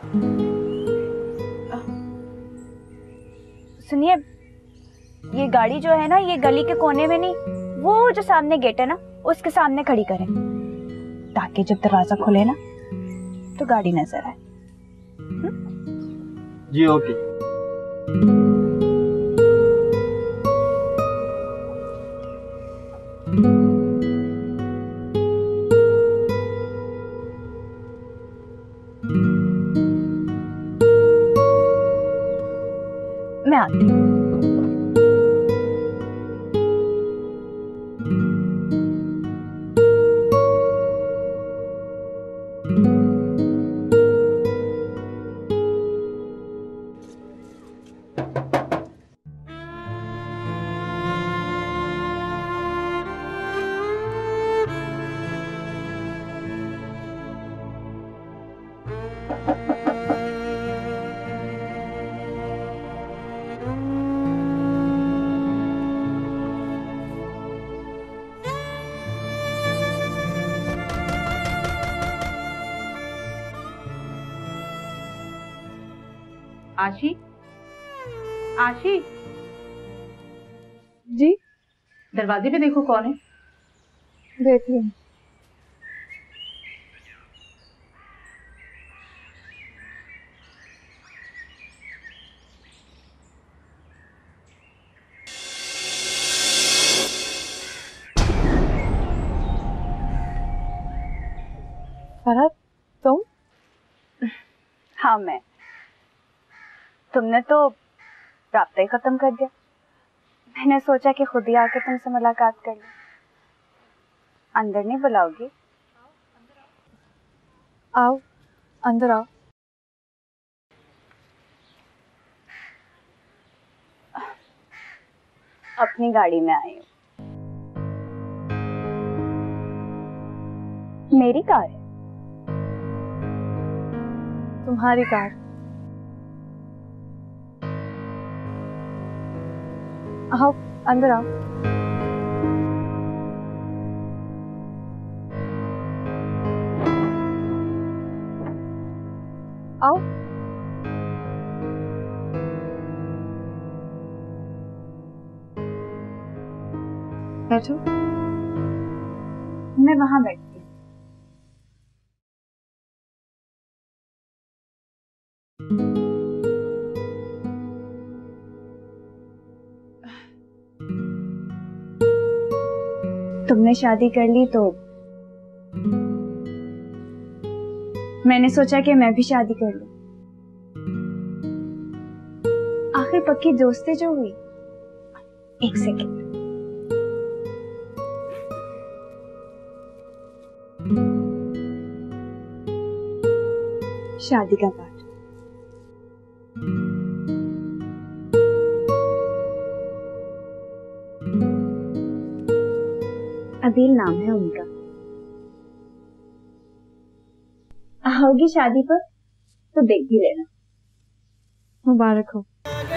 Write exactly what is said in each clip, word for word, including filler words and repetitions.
सुनिए, ये गाड़ी जो है ना, ये गली के कोने में नहीं, वो जो सामने गेट है ना, उसके सामने खड़ी करें, ताकि जब दरवाजा खुले ना तो गाड़ी नजर आए। जी ओके। मैं आती हूँ। आशी, आशी जी, दरवाजे पे देखो कौन है। देख लो। फरहत, तुम? हाँ मैं। तुमने तो राब्ता ही खत्म कर दिया। मैंने सोचा कि खुद ही आके तुमसे मुलाकात कर लूं। अंदर नहीं बुलाओगी? आओ, अंदर आओ। अपनी गाड़ी में आई हूँ। मेरी कार है। तुम्हारी कार। आओ, अंदर आओ। आओ। बैठो। मैं वहां बैठती हूँ। तुमने शादी कर ली तो मैंने सोचा कि मैं भी शादी कर लूं। आखिर पक्की दोस्ती जो हुई। एक सेकंड। शादी का कार्ड। अदील नाम है उनका। आओगी शादी पर तो देख भी लेना। मुबारक हो।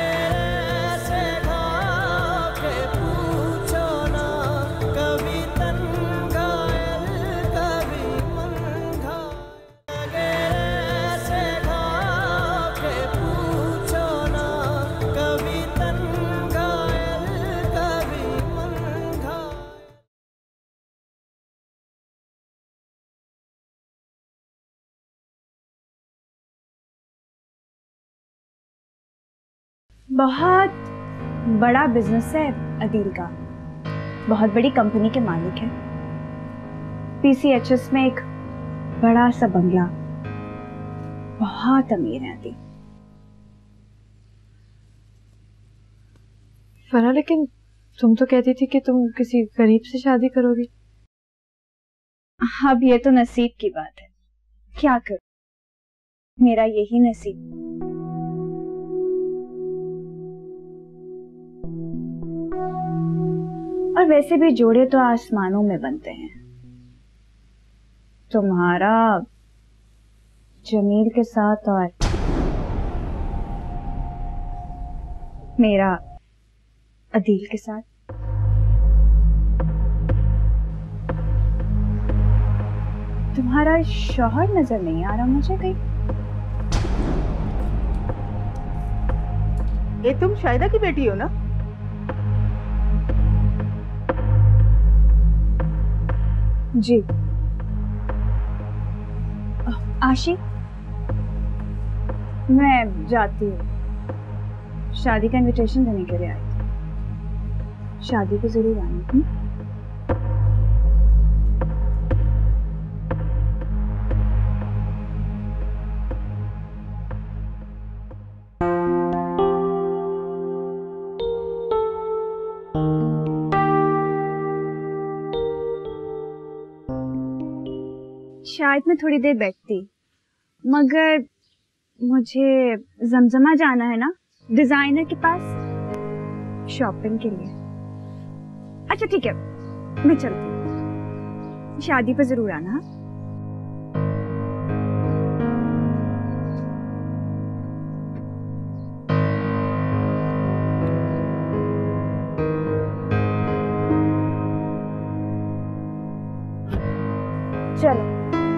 बहुत बड़ा बिजनेस है अदील का। बहुत बड़ी कंपनी के मालिक है। पीसीएचएस में एक बड़ा सा बंगला। बहुत अमीर है अदील। फरा, लेकिन तुम तो कहती थी कि तुम किसी गरीब से शादी करोगी। अब ये तो नसीब की बात है। क्या करूं, मेरा यही नसीब। और वैसे भी जोड़े तो आसमानों में बनते हैं। तुम्हारा जमील के साथ और मेरा अदील के साथ। तुम्हारा शौहर नजर नहीं आ रहा मुझे कहीं। ये तुम शाहिदा की बेटी हो ना? जी। आशी, मैं जाती हूँ। शादी का इनविटेशन देने के लिए आई थी। शादी को जरूर आनी। हुँ? शायद मैं थोड़ी देर बैठती, मगर मुझे जमजमा जाना है ना, डिजाइनर के पास शॉपिंग के लिए। अच्छा ठीक है, मैं चलती हूँ। शादी पर जरूर आना। हाँ? चलो।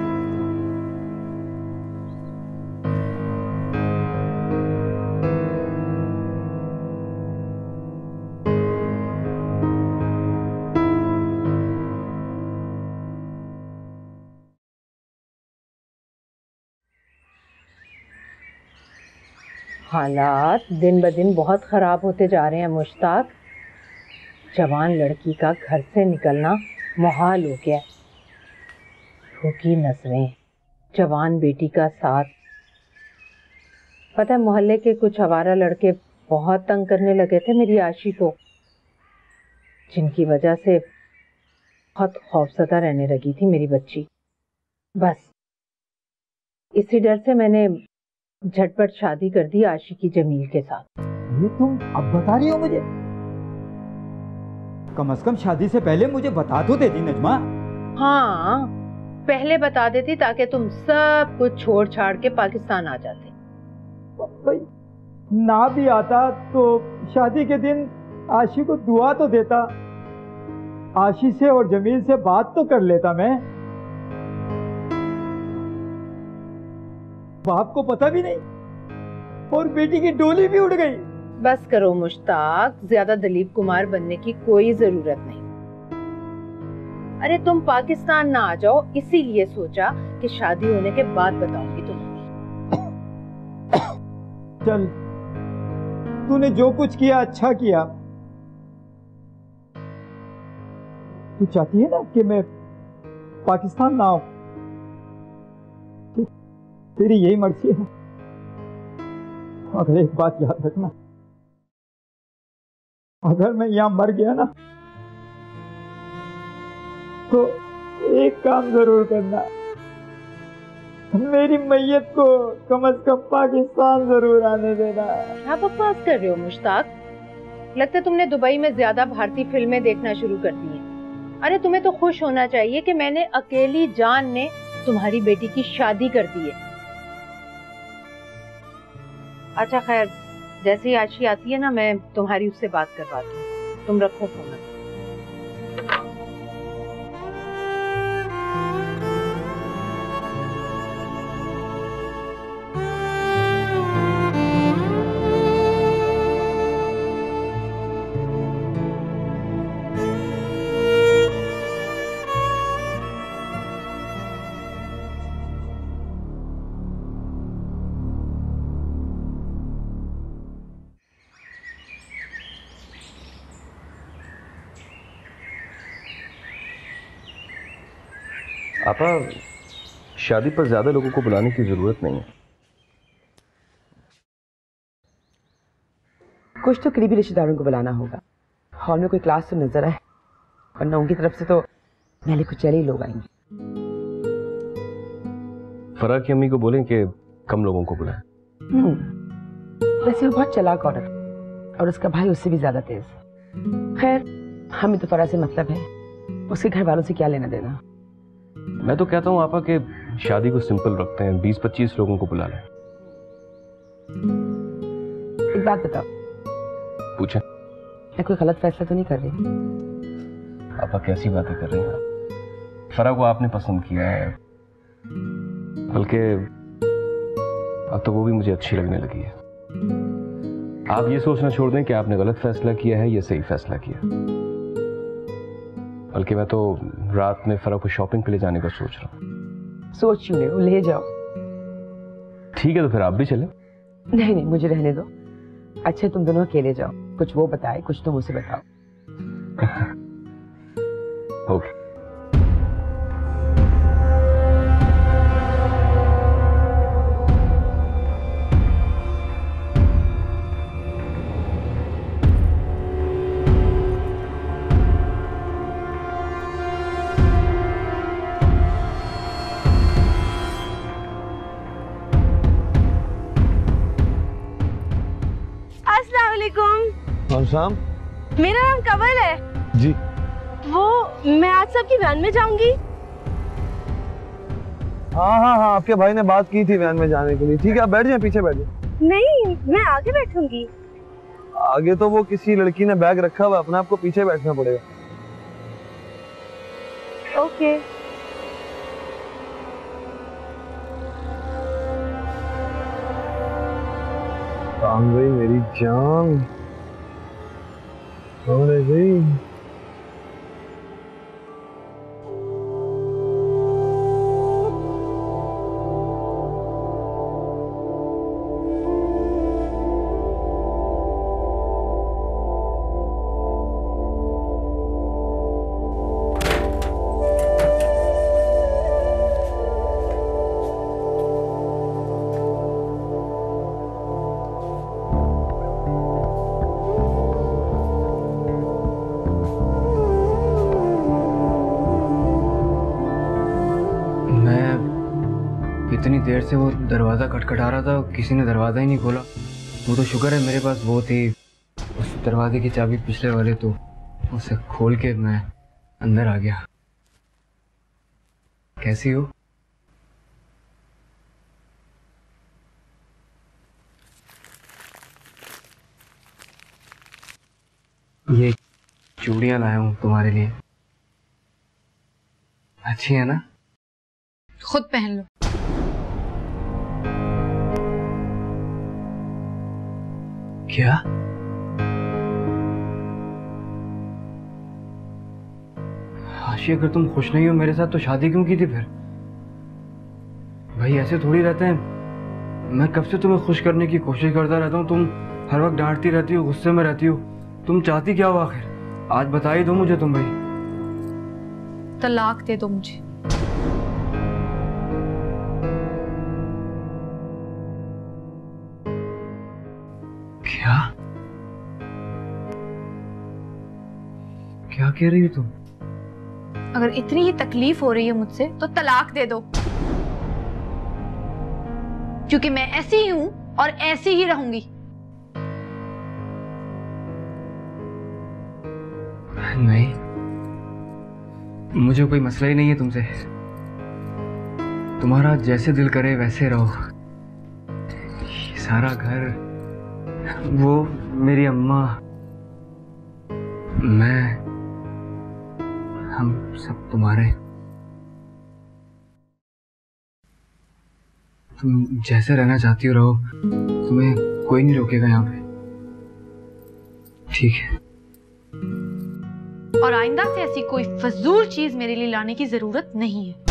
हालात दिन ब दिन बहुत ख़राब होते जा रहे हैं मुश्ताक। जवान लड़की का घर से निकलना मुहाल हो गया। भूखी नजरें, जवान बेटी का साथ। पता है, मोहल्ले के कुछ आवारा लड़के बहुत तंग करने लगे थे मेरी आशी को, जिनकी वजह से बहुत खौफजदा रहने लगी थी मेरी बच्ची। बस इसी डर से मैंने झटपट शादी कर दी आशी की जमील के साथ। ये तुम अब बता रही हो मुझे? कम से कम शादी से पहले मुझे बता तो देती नजमा। हाँ, पहले बता देती ताकि तुम सब कुछ छोड़ छाड़ के पाकिस्तान आ जाते। भाई ना भी आता तो शादी के दिन आशी को दुआ तो देता, आशी से और जमील से बात तो कर लेता मैं। बाप को पता भी नहीं और बेटी की डोली भी उड़ गई। बस करो मुश्ताक, ज्यादा दिलीप कुमार बनने की कोई जरूरत नहीं। अरे तुम पाकिस्तान ना आ जाओ इसीलिए सोचा कि शादी होने के बाद बताऊंगी तुम्हें। चल, तूने जो कुछ किया अच्छा किया। तू चाहती है ना कि मैं पाकिस्तान ना आऊं? तेरी यही मर्जी है। अगर एक बात याद रखना, अगर मैं यहां मर गया ना तो एक काम जरूर करना, मेरी मैयत को कम से कम पाकिस्तान जरूर आने देना। क्या बकवास कर रहे हो मुश्ताक? लगता है तुमने दुबई में ज्यादा भारतीय फिल्में देखना शुरू कर दी हैं। अरे तुम्हें तो खुश होना चाहिए कि मैंने अकेली जान ने तुम्हारी बेटी की शादी कर दी है। अच्छा खैर, जैसे ही आशी आती है ना, मैं तुम्हारी उससे बात करवाती हूँ। तुम रखो फोन। आपा, शादी पर ज्यादा लोगों को बुलाने की जरूरत नहीं है। कुछ तो करीबी रिश्तेदारों को बुलाना होगा। हॉल में कोई क्लास तो नजर आए, वरना उनकी तरफ से तो पहले कुछ चले ही लोग आएंगे। फरा की अम्मी को बोलें कि कम लोगों को बुलाएं। हम्म, वैसे वो बहुत चालाक औरत और उसका भाई उससे भी ज्यादा तेज। खैर, हमें तो फरा से मतलब है, उसके घर वालों से क्या लेना देना। मैं तो कहता हूँ आपा कि शादी को सिंपल रखते हैं, बीस पच्चीस लोगों को बुला लें। एक बात बताओ। पूछें। मैं कोई गलत फैसला तो नहीं कर रही? आपा कैसी बातें कर रही हैं? फरा को आपने पसंद किया है, बल्कि अब तो वो भी मुझे अच्छी लगने लगी है। आप ये सोचना छोड़ दें कि आपने गलत फैसला किया है या सही फैसला किया। बल्कि मैं तो रात में फरा को शॉपिंग के लिए जाने का सोच रहा हूँ। सोच क्यों रहे हो, ले जाओ। ठीक है तो फिर आप भी चलें। नहीं नहीं, मुझे रहने दो। अच्छा तुम दोनों अकेले जाओ, कुछ वो बताए कुछ तुम उसे बताओ। ओके। कौन शाम? मेरा नाम कमल है जी। वो मैं आज सबकी वैन में जाऊंगी। हाँ हाँ हाँ, आपके भाई ने बात की थी वैन में जाने के लिए। ठीक है आप बैठ जाए, पीछे बैठ जाए। नहीं मैं आगे बैठूंगी। आगे तो वो किसी लड़की ने बैग रखा हुआ, अपने आपको पीछे बैठना पड़ेगा। ओके। काम गई मेरी जान। कौन है गई? इतनी देर से वो दरवाज़ा खटखटा रहा था, किसी ने दरवाज़ा ही नहीं खोला। वो तो शुक्र है मेरे पास वो थी, उस दरवाजे की चाबी पिछले वाले, तो उसे खोल के मैं अंदर आ गया। कैसी हो? ये चूड़ियाँ लाया हूँ तुम्हारे लिए, अच्छी है ना? खुद पहन लो। क्या? आशी अगर तुम खुश नहीं हो मेरे साथ तो शादी क्यों की थी फिर? भाई ऐसे थोड़ी रहते हैं। मैं कब से तुम्हें खुश करने की कोशिश करता रहता हूँ, तुम हर वक्त डांटती रहती हो, गुस्से में रहती हो। तुम चाहती क्या हो आखिर? आज बता ही दो मुझे तुम भाई। तलाक दे दो मुझे। क्या? क्या कह रही हो तुम? अगर इतनी ही तकलीफ हो रही है मुझसे तो तलाक दे दो, क्योंकि मैं ऐसी ही हूं और ऐसी ही रहूंगी। नहीं, मुझे कोई मसला ही नहीं है तुमसे। तुम्हारा जैसे दिल करे वैसे रहो। ये सारा घर, वो मेरी अम्मा, मैं, हम सब तुम्हारे। तुम जैसे रहना चाहती हो रहो, तुम्हें कोई नहीं रोकेगा यहाँ पे, ठीक है? और आइंदा से ऐसी कोई फजूल चीज मेरे लिए लाने की जरूरत नहीं है।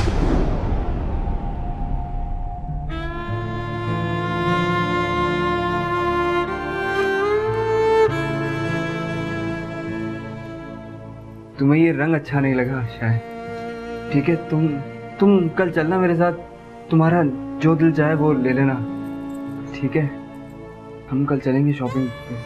तुम्हें ये रंग अच्छा नहीं लगा शायद, ठीक है? तुम तुम कल चलना मेरे साथ, तुम्हारा जो दिल चाहे वो ले लेना, ठीक है? हम कल चलेंगे शॉपिंग पे।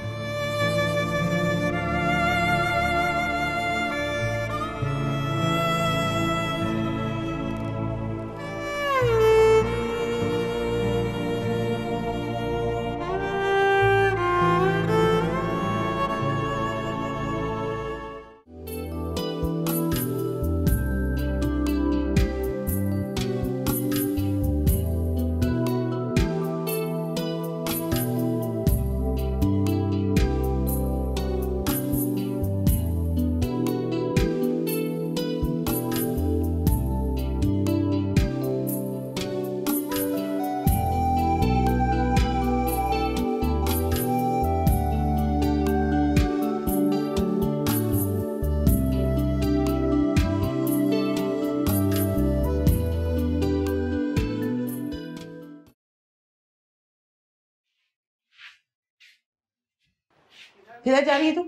किधर जा रही है तू?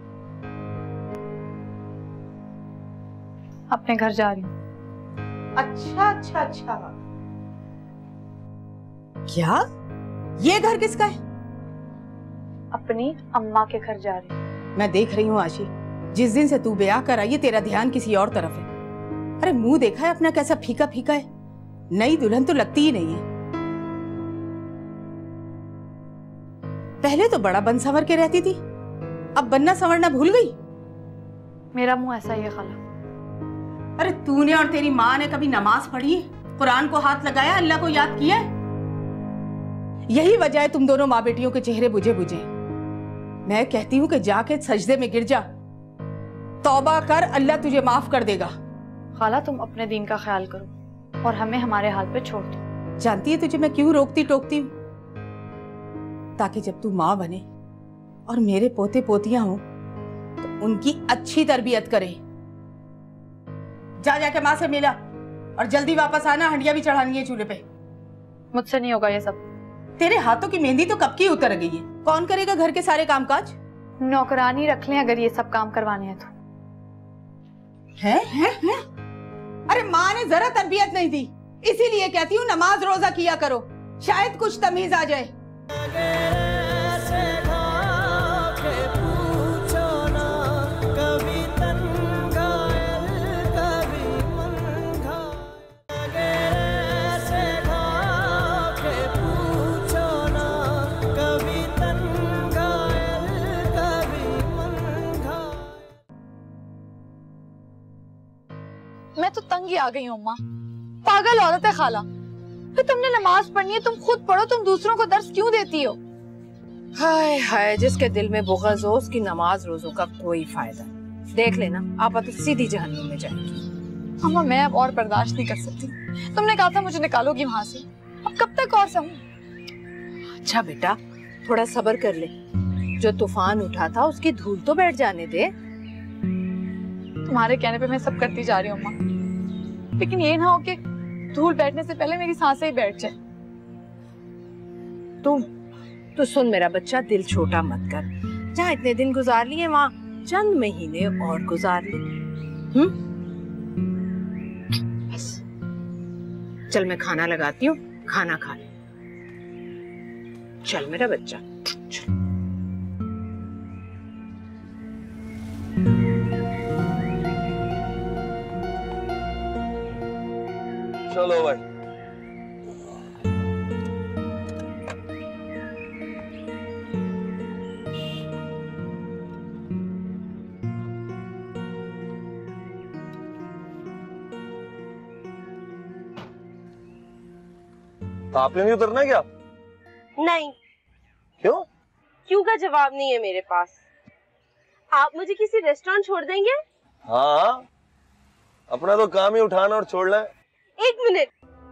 अपने घर जा रही हूँ। अच्छा अच्छा अच्छा, क्या ये घर किसका है? अपनी अम्मा के घर जा रही हूँ। मैं देख रही हूँ आशी, जिस दिन से तू ब्याह कर आई है तेरा ध्यान किसी और तरफ है। अरे मुंह देखा है अपना कैसा फीका फीका है, नई दुल्हन तो लगती ही नहीं है। पहले तो बड़ा बन संवर के रहती थी, अब बनना संवरना भूल गई। मेरा मुंह ऐसा ही है खाला। अरे तूने और तेरी माँ ने कभी नमाज पढ़ी है, कुरान को हाथ लगाया, अल्लाह को याद किया है? यही वजह है तुम दोनों माँ बेटियों के चेहरे बुझे बुझे। मैं कहती हूँ कि जाके सजदे में गिर जा, तौबा कर, अल्लाह तुझे माफ कर देगा। खाला तुम अपने दीन का ख्याल करो और हमें हमारे हाल पे छोड़ दो। जानती है तुझे मैं क्यों रोकती टोकती हूँ? ताकि जब तू माँ बने और मेरे पोते पोतियां हों तो उनकी अच्छी तरबियत करे। जा जाके माँ से मिला और जल्दी वापस आना, हंडिया भी चढ़ानी है चूल्हे पे। मुझसे नहीं होगा ये सब। तेरे हाथों की मेहंदी तो कब की उतर गई है। कौन करेगा घर के सारे कामकाज? नौकरानी रख लें अगर ये सब काम करवाने हैं तो। है, है, है? अरे माँ ने जरा तरबियत नहीं दी, इसीलिए कहती हूँ नमाज रोजा किया करो, शायद कुछ तमीज आ जाए। मैं तो तंग ही आ गई हूँ अम्मा। पागल औरत है खाला। फिर तुमने नमाज पढ़नी है, तुम खुद पढ़ो, तुम दूसरों को दर्स क्यों देती हो? हाय हाय, जिसके दिल में बुग़्ज़ हो उसकी नमाज रोजों का कोई फायदा नहीं। देख लेना आपा तो सीधी जहन्नुम में जाएगी। अम्मा मैं अब और बर्दाश्त नहीं कर सकती। तुमने कहा था मुझे निकालोगी वहां से, अब कब तक और सहूं? अच्छा बेटा थोड़ा सब्र कर ले, जो तूफान उठा था उसकी धूल तो बैठ जाने दे। तुम्हारे कहने पे मैं सब करती जा रही हूँ अम्मा, लेकिन ये ना हो कि धूल बैठने से पहले मेरी सांसें ही बैठ जाए। तू तू सुन मेरा बच्चा, दिल छोटा मत कर। जहाँ इतने दिन गुजार लिए वहाँ चंद महीने और गुजार ले। हम्म बस चल मैं खाना लगाती हूँ, खाना खा ले। चल मेरा बच्चा चल। चलो भाई। तो आपने नहीं उतरना क्या? नहीं। क्यों? क्यों का जवाब नहीं है मेरे पास। आप मुझे किसी रेस्टोरेंट छोड़ देंगे? हाँ, अपना तो काम ही उठाना और छोड़ना है। एक मिनट,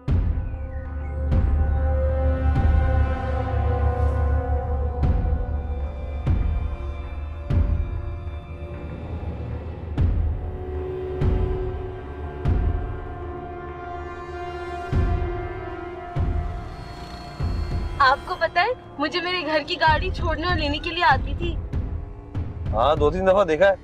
आपको पता है मुझे मेरे घर की गाड़ी छोड़ने और लेने के लिए आती थी। हाँ दो तीन दफा देखा है।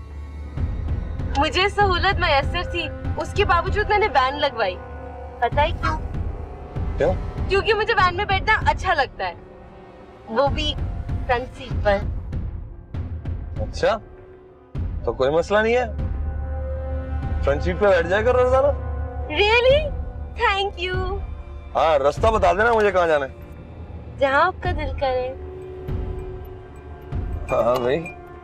मुझे सहूलत मैसर थी, उसके बावजूद मैंने वैन लगवाई। पता है क्यों? क्यों? क्योंकि मुझे वैन में बैठना अच्छा लगता है, वो भी फ्रंट सीट पर। अच्छा तो कोई मसला नहीं है, फ्रंट सीट पे बैठ जाया करो रोजाना। रियली? Thank you. हाँ रास्ता बता देना मुझे कहाँ जाना है। जहाँ आपका दिल करे। हाँ भाई।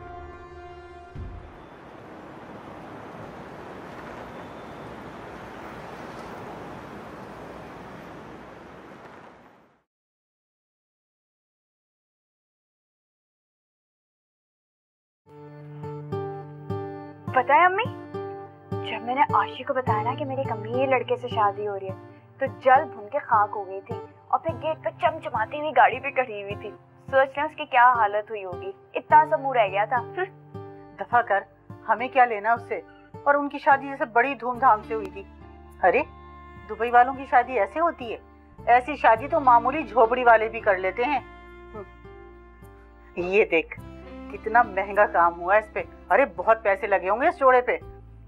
पता है अम्मी, जब मैंने आशी को बताया ना कि मेरी अमीर लड़के से शादी हो रही है तो जल भुन के खाक हो गई थी और फिर गेट पे चमचमाती हुई गाड़ी भी खड़ी हुई थी। सोच रहे उसकी क्या हालत हुई होगी, इतना सा मुंह रह गया था। दफा कर, हमें क्या लेना उससे। और उनकी शादी जैसे बड़ी धूमधाम से हुई थी। अरे दुबई वालों की शादी ऐसे होती है? ऐसी शादी तो मामूली झोपड़ी वाले भी कर लेते हैं। ये देख कितना महंगा काम हुआ इस पे। अरे बहुत पैसे लगे होंगे इस जोड़े पे।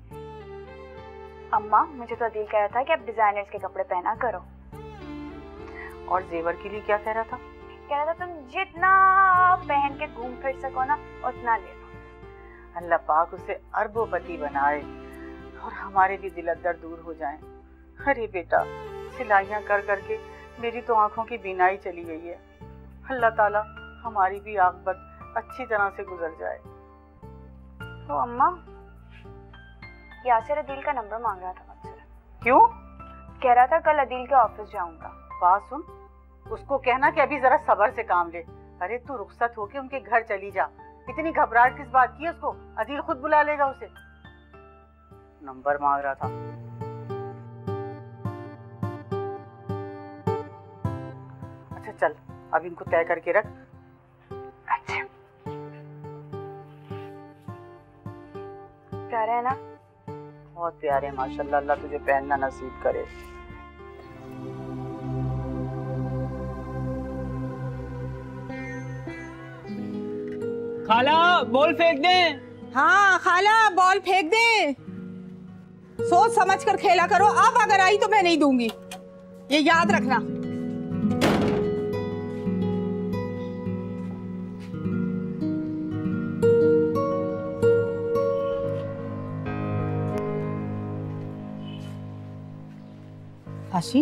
अम्मा मुझे तो अदील कह रहा था कि अब डिजाइनर्स के कपड़े पहना करो। और जेवर के लिए क्या कह रहा था? कह रहा था तुम जितना पहन के घूम फिर सको ना उतना ले लो। अल्लाह पाक उसे अरबोपति बनाए और हमारे भी दिल दर्द दूर हो जाएं। अरे बेटा, सिलाइयाँ कर करके मेरी तो आंखों की बीनाई चली गई है। अल्लाह ताला हमारी भी आकबत अच्छी तरह से गुजर जाए। तो अम्मा, यासिर अदील का नंबर मांग रहा था मुझसे। क्यों? कह रहा था कल अदील के ऑफिस जाऊंगा। बात सुन, उसको कहना कि अभी जरा सब्र से काम ले। अरे तू रुखसत होके उनके घर चली जा। इतनी घबराहट किस बात की है उसको? अदील खुद बुला लेगा उसे। नंबर मांग रहा था। अच्छा चल, अब इनको तय करके रख। अच्छा, प्यारे है ना? बहुत प्यारे माशाल्लाह। अल्लाह तुझे पहनना नसीब करे। खाला बॉल फेंक दे। हाँ खाला बॉल फेंक दे। सोच समझ कर खेला करो। अब अगर आई तो मैं नहीं दूंगी, ये याद रखना। आशी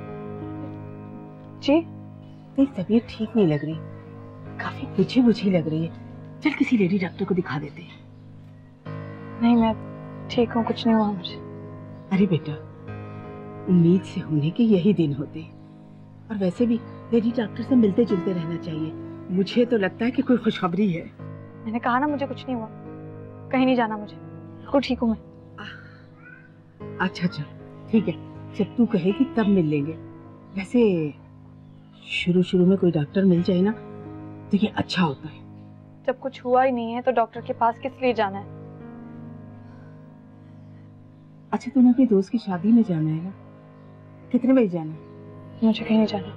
जी, तेरी तबीयत ठीक नहीं लग रही, काफी बुझी बुझी लग रही है। चल किसी लेडी डॉक्टर को दिखा देते हैं। नहीं मैं ठीक हूँ, कुछ नहीं हुआ मुझे। अरे बेटा, उम्मीद से होने के यही दिन होते हैं, और वैसे भी लेडी डॉक्टर से मिलते जुलते रहना चाहिए। मुझे तो लगता है कि कोई खुशखबरी है। मैंने कहा ना मुझे कुछ नहीं हुआ, कहीं नहीं जाना मुझे, बिल्कुल ठीक हूँ मैं। अच्छा चल ठीक है, जब तू कहेगी तब मिल लेंगे। वैसे शुरू शुरू में कोई डॉक्टर मिल जाए ना तो ये अच्छा होता है। जब कुछ हुआ ही नहीं है तो डॉक्टर के पास किस लिए जाना है? अच्छा तूने अपनी दोस्त की शादी में जाना है ना? कितने बजे जाना है? मुझे कहीं नहीं जाना।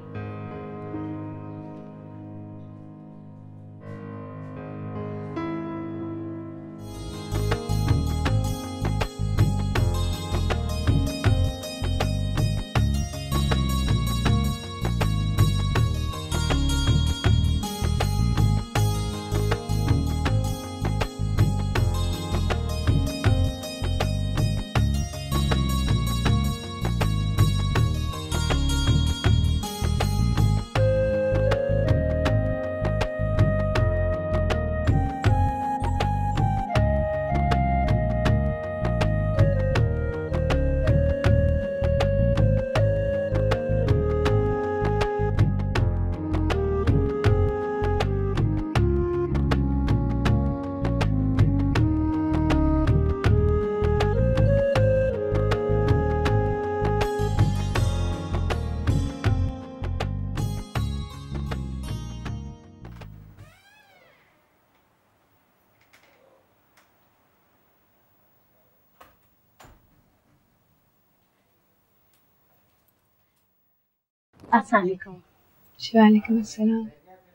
अस्सलाम वालेकुम। वालेकुम अस्सलाम।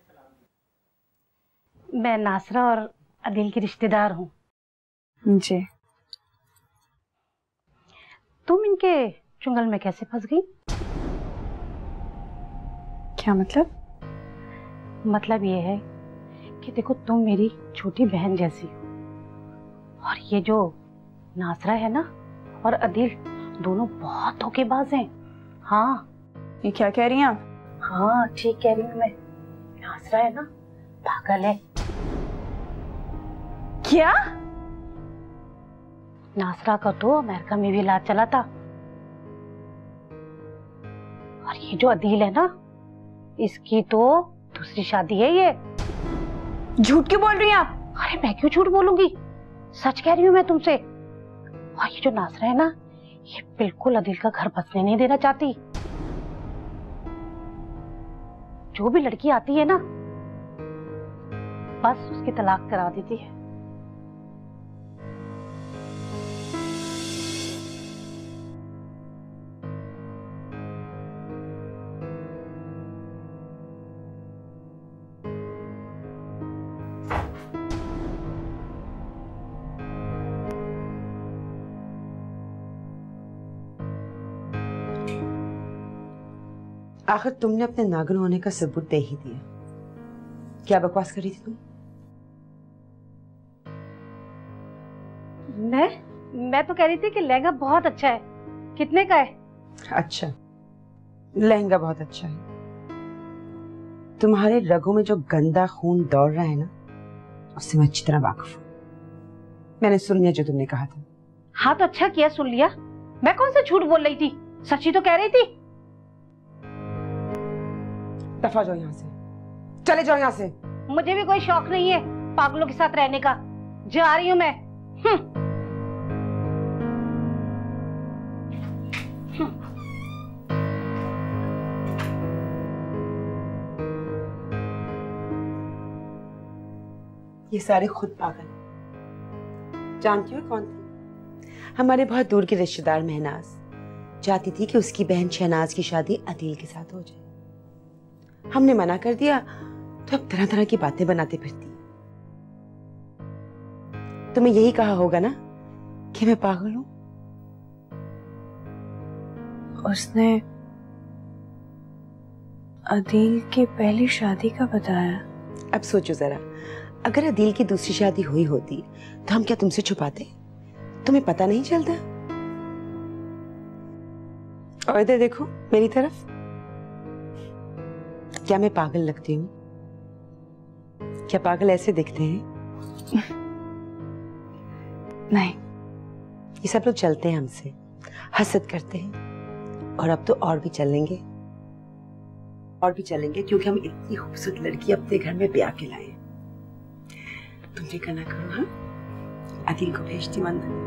मैं नासरा और अदील की रिश्तेदार हूँ। जी। तुम इनके चुंगल में कैसे फंस गई? क्या मतलब? मतलब ये है कि देखो तुम मेरी छोटी बहन जैसी हो, और ये जो नासरा है ना और अदील दोनों बहुत धोखेबाज हैं। हाँ। ये क्या कह रही हैं आप? हाँ ठीक कह रही हूँ मैं। नासरा है ना पागल है। क्या? नासरा का तो अमेरिका में भी इलाज चला था, और ये जो अदील है ना इसकी तो दूसरी शादी है। ये झूठ क्यों बोल रही हैं आप? अरे मैं क्यों झूठ बोलूंगी, सच कह रही हूँ मैं तुमसे। और ये जो नासरा है ना ये बिल्कुल अदील का घर बसने नहीं देना चाहती। जो भी लड़की आती है ना बस उसकी तलाक करा देती है। आखिर तुमने अपने नागिन होने का सबूत दे ही दिया। क्या बकवास कर रही थी तुम? मैं मैं तो कह रही थी कि लहंगा बहुत अच्छा है। कितने का है? अच्छा, लहंगा बहुत अच्छा है। तुम्हारे रगों में जो गंदा खून दौड़ रहा है ना, उससे मैं अच्छी तरह वाकिफ हूँ। मैंने सुन लिया जो तुमने कहा था। हाँ तो अच्छा किया, सुन लिया। मैं कौन सा झूठ बोल रही थी, सच्ची तो कह रही थी। दफा जाओ यहाँ से, चले जाओ यहाँ से। मुझे भी कोई शौक नहीं है पागलों के साथ रहने का। जा रही हूँ मैं। हम्म। ये सारे खुद पागल। जानती हो कौन थी? हमारे बहुत दूर के रिश्तेदार महनाज चाहती थी कि उसकी बहन शहनाज की शादी अदील के साथ हो जाए। हमने मना कर दिया तो अब तरह तरह की बातें बनाते फिरती। तुम्हें यही कहा होगा ना कि मैं पागल हूं। उसने अदील की पहली शादी का बताया। अब सोचो जरा, अगर अदील की दूसरी शादी हुई होती तो हम क्या तुमसे छुपाते? तुम्हें पता नहीं चलता? और इधर देखो मेरी तरफ। क्या मैं पागल लगती हूँ? क्या पागल ऐसे दिखते हैं? नहीं। ये सब लोग चलते हैं हमसे, हसद करते हैं, और अब तो और भी चलेंगे और भी चलेंगे क्योंकि हम इतनी खूबसूरत लड़की अपने घर में ब्याह के लाए। तुम फिक्र ना करो। हाँ, अदील को भेजती मंदिर।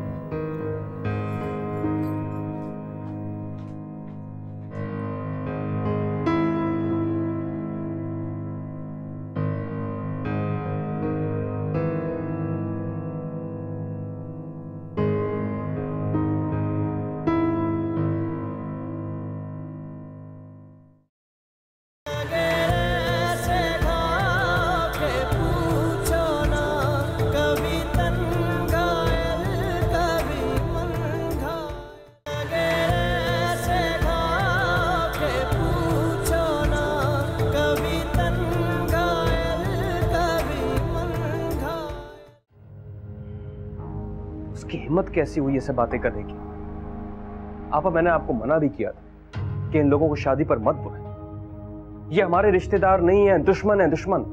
हिम्मत कैसी हुई ऐसे बातें करने की? आपा, मैंने आपको मना भी किया था कि इन लोगों को शादी पर मत बुलाएं। ये हमारे रिश्तेदार नहीं है, दुश्मन है, दुश्मन।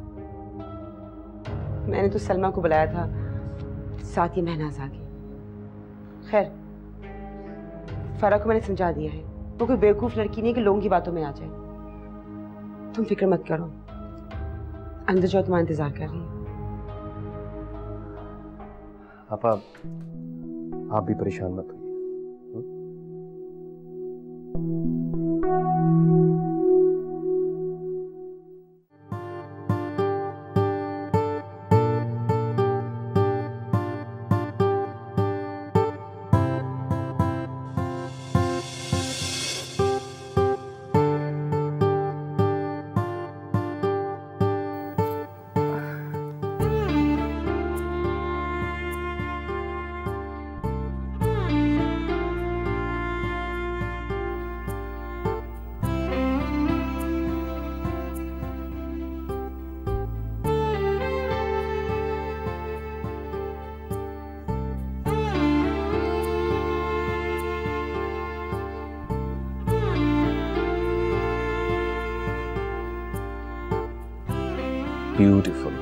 मैंने तो सलमा को बुलाया था, साथ ही महनाज आ गई। खैर, फरा को मैंने समझा दिया है, वो कोई बेवकूफ लड़की नहीं कि लोगों की बातों में आ जाए। तुम फिक्र मत करो, अंदर जाओ, तुम्हारा इंतजार कर रही है। आपा, आप भी परेशान मत होइए। ब्यूटीफुल।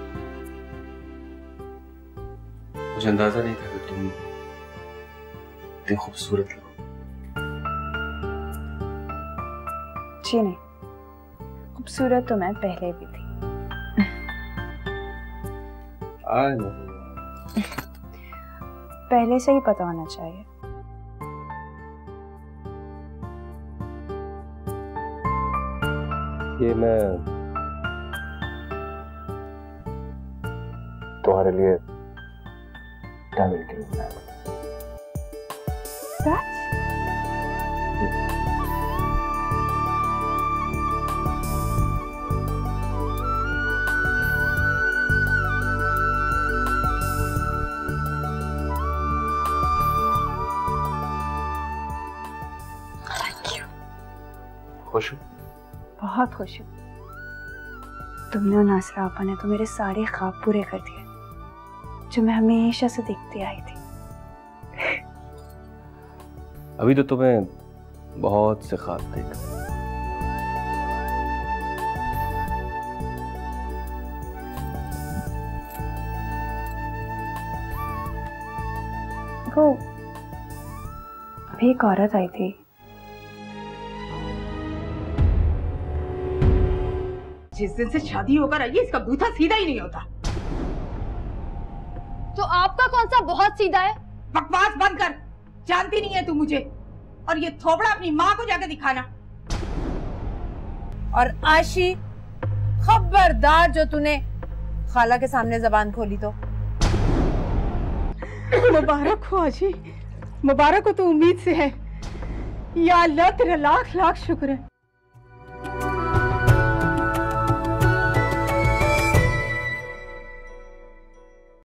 मुझे अंदाजा नहीं था कि तुम इतनी खूबसूरत लगो। जी नहीं, खूबसूरत तो मैं पहले भी थी। I know. पहले से ही पता होना चाहिए। ये मैं तुम्हारे लिए डायमंड के लिए खुश हो? बहुत खुश हूँ। तुमने और नासरा आपा ने तो मेरे सारे ख्वाब पूरे कर दिए जो मैं हमेशा से देखती आई थी। अभी तो तुम्हें बहुत से ख्वाब देख। वो अभी एक औरत आई थी। जिस दिन से शादी होकर आई है इसका बूथा सीधा ही नहीं होता। तो आपका कौन सा बहुत सीधा है? बकवास बंद कर, जानती नहीं है तू मुझे। और ये थोबड़ा अपनी माँ को जाके दिखाना। और आशी, खबरदार जो तूने खाला के सामने जबान खोली तो। मुबारक हो आशी, मुबारक हो, तू उम्मीद से है। या अल्लाह तेरा लाख लाख शुक्र है।